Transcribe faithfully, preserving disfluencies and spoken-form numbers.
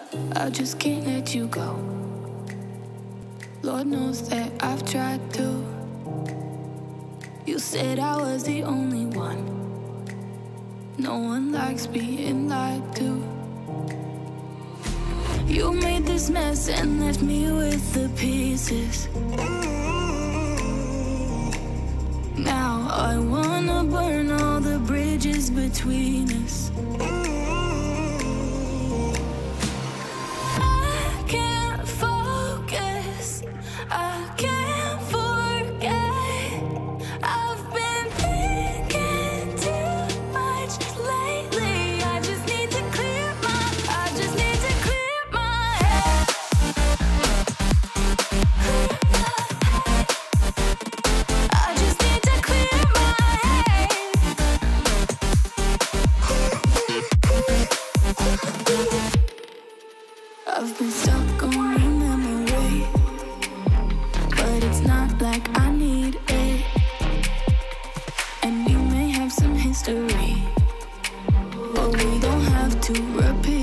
I just can't let you go. Lord knows that I've tried to. You said I was the only one. No one likes being lied to. You made this mess and left me with the pieces. Now I wanna burn all the bridges between us. I can't focus, I can't forget. I've been thinking too much lately. I just need to clear my, I just need to clear my head. Clear my head. I just need to clear my head. I've been stuck on your memory, but it's not like I need it. And we may have some history, but we don't have to repeat.